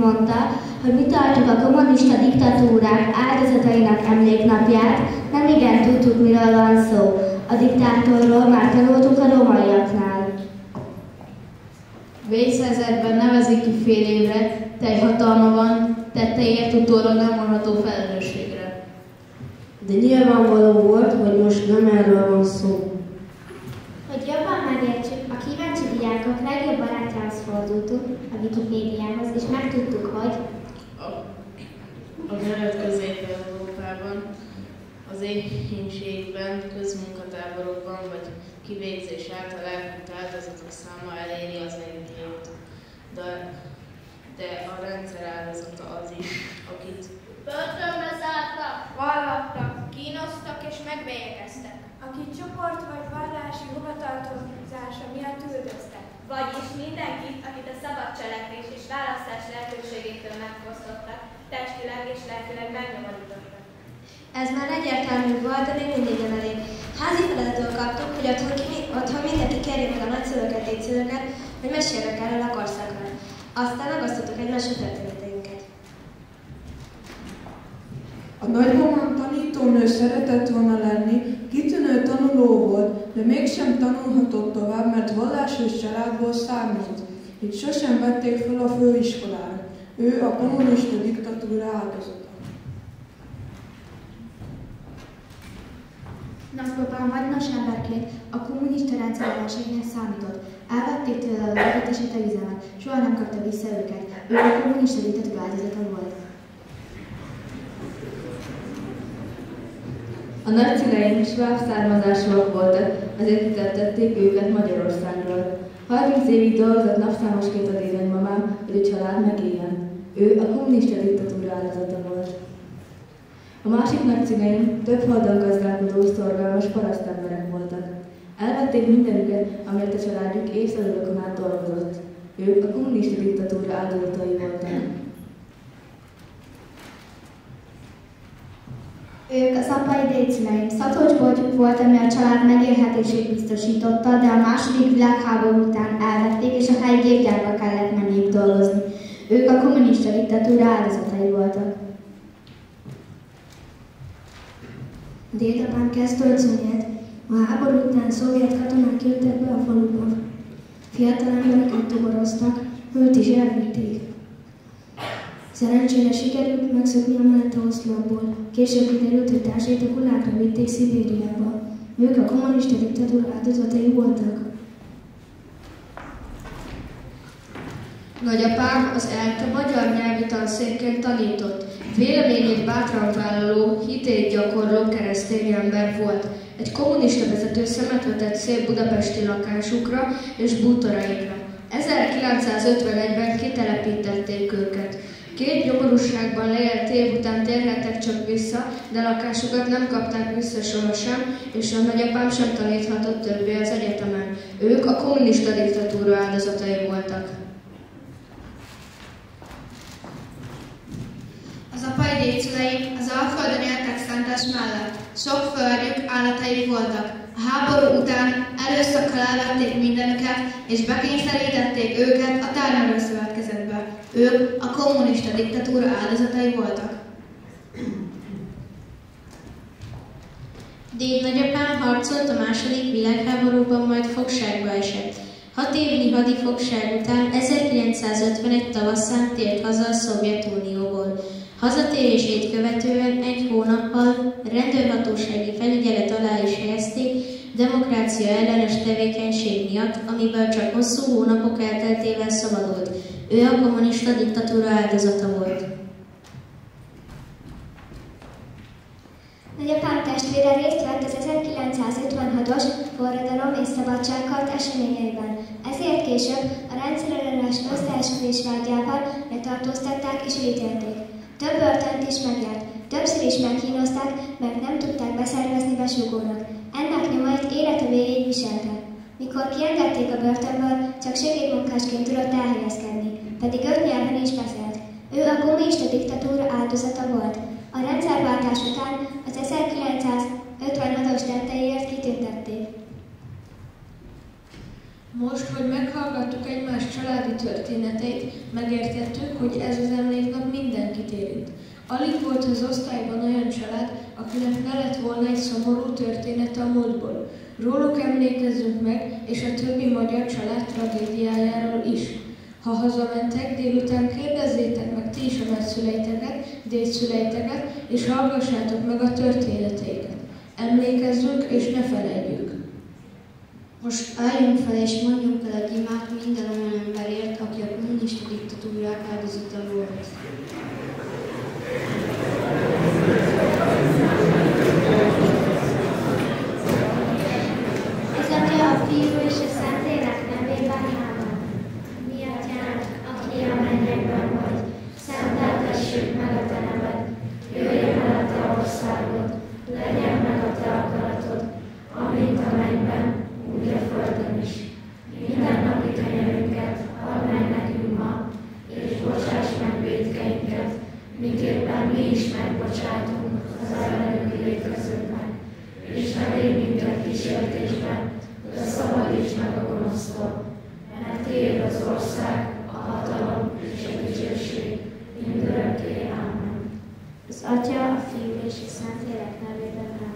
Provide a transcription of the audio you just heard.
mondta, hogy mi tartjuk a kommunista diktatúrák áldozatainak emléknapját, nem igen tudtuk, miről van szó. A diktátorról már tanultunk a rómaiaknál. Vészhelyzetben nevezik ki fél évre, teljhatalma van, tetteért utólag nem vonható felelősségre. De nyilvánvaló volt, hogy most nem erről van szó. Hogy jobban megértsük, a kíváncsi diákok legjobb barátjához fordultunk, a Wikipédiához, és megtudtuk, hogy a Kelet-Közép-Európában, az éhínségben, közmunkatáborokban vagy kivégzés által elhunyt áldozatok száma eléri az 1 milliót. De a rendszer áldozata az is, akit börtönbe zártak, varrattak, kínoztak és megbélyegeztek. Akit csoport vagy vallási hovatartozása miatt üldöztek. Vagyis mindenkit, akit a szabad cselekvés és választás lehetőségétől megfosztottak, testileg és lelkileg megnyomorítottak. Ez már egyértelmű volt, de még mindig nem elég. Házi feladatot kaptuk, hogy otthon mindenki kérje meg a nagyszülőket, dédszülőket, hogy meséljenek erről a korszakról. Aztán megosztottuk egymás történeteinket. A nagymamám tanítónő szeretett volna lenni, kitűnő tanuló volt, de mégsem tanulhatott tovább, mert vallásos családból származott. Így sosem vették fel a főiskolára. Ő a kommunista diktatúra áldozata. Nagypapám vagynos emberként a kommunista rendszer ellenségnek számított. Elvették tőle a dolgot és a üzemet, soha nem kapta vissza őket. Ő a kommunista diktatúra áldozata volt. A nagyszüleim sváb származásúak voltak, ezért hitettették őket Magyarországról. 30 évig dolgozott napszámosként a dédnagymamám, hogy a család megéljen. Ő a kommunista diktatúra áldozata volt. A másik nagyszüleim több holdon gazdálkodó, szorgalmas parasztemberek voltak. Elvették mindenüket, amelyet a családjuk évszázadokon át dolgozott. Ők a kommunista diktatúra áldozatai voltak. Ők az apai dédszüleim. Szatócsboltjuk volt, ami a család megélhetését biztosította, de a második világháború után elvették, és a helyi gépgyárba kellett menniük dolgozni. Ők a kommunista diktatúra áldozatai voltak. Dédapám Kesztolconyát a háború után szovjet katonák jöttek be a faluba. Fiatal embereket toboroztak, őt is elvitték. Szerencsére sikerült megszökni a mellett a oszlopból. Később kiderült, hogy társait a gulágra vitték Szibériába. Ők a kommunista diktatúra áldozatai voltak. Nagyapám az ELTE magyar nyelvi tanszékén tanított. Véleményét bátran vállaló, hitét gyakorló keresztény ember volt. Egy kommunista vezető szemet vetett szép budapesti lakásukra és bútoraikra. 1951-ben kitelepítették őket. 2 nyomorúságban leélt év után térhettek csak vissza, de lakásukat nem kapták vissza sohasem, és a nagyapám sem taníthatott többé az egyetemen. Ők a kommunista diktatúra áldozatai voltak. Az apai dédszüleim az Alföldön éltek Szentes mellett. Sok földjük, állataik voltak. A háború után erőszakkal elvették mindenüket, és bekényszerítették őket a termelőszövetkezetbe. Ők a kommunista diktatúra áldozatai voltak. Dédnagyapám harcolt a második világháborúban, majd fogságba esett. 6 évnyi hadifogság után 1951 tavaszán tért haza a Szovjetunióból. Hazatérését követően 1 hónappal rendőrhatósági felügyelet alá is helyezték demokrácia ellenes tevékenység miatt, amiből csak hosszú hónapok elteltével szabadult. Ő a kommunista diktatúra áldozata volt. Nagyapám testvére részt vett az 1956-os forradalom és szabadságharc eseményeiben. Ezért később a rendszerellenes összeesküvés vágyával letartóztatták és ítélték. Több börtönt is megjárt, többször is megkínozták, mert nem tudták beszervezni besugónak. Ennek nyomait élete végéig viselte. Mikor kiengedték a börtönből, csak segédmunkásként tudott elhelyezkedni, pedig 5 nyelven is beszélt. Ő a kommunista diktatúra áldozata volt. A rendszerváltás után az 1956-os tetteiért kitüntették. Most, hogy meghallgattuk egymás családi történeteit, Megértettük, hogy ez az emléknap mindenkit érint. Alig volt az osztályban olyan család, akinek ne lett volna egy szomorú történet a múltból. Róluk emlékezzünk meg, és a többi magyar család tragédiájáról is. Ha hazamentek, délután kérdezzétek meg ti is a nagyszüleiteket, dédszüleiteket, és hallgassátok meg a történeteiket. Emlékezzünk, és ne felejtjük. Most álljunk fel, és mondjunk el egy imát minden olyan emberért, aki a kommunista diktatúrák áldozata volt. Az Atya, a Fiú és a Szentlélek nevében ámen. Mi Atyánk, aki a mennyekben vagy, szenteltessük meg a te neved, jöjjön el a te országod, legyen meg a te akaratod, amint a mennyben, úgy a földön is. Mindennapi kenyerünket add meg nekünk ma, és bocsáss meg vétkeinket, miképpen mi is megbocsátunk az ellenünk vétkezőknek. És ne védj minket kísértésben, de szabadíts meg a gonosztól, mert tiéd az ország, a hatalom és a dicsőség, mindörökké. Ámen. Az Atya, a Fiú és a Szentlélek nevében ámen.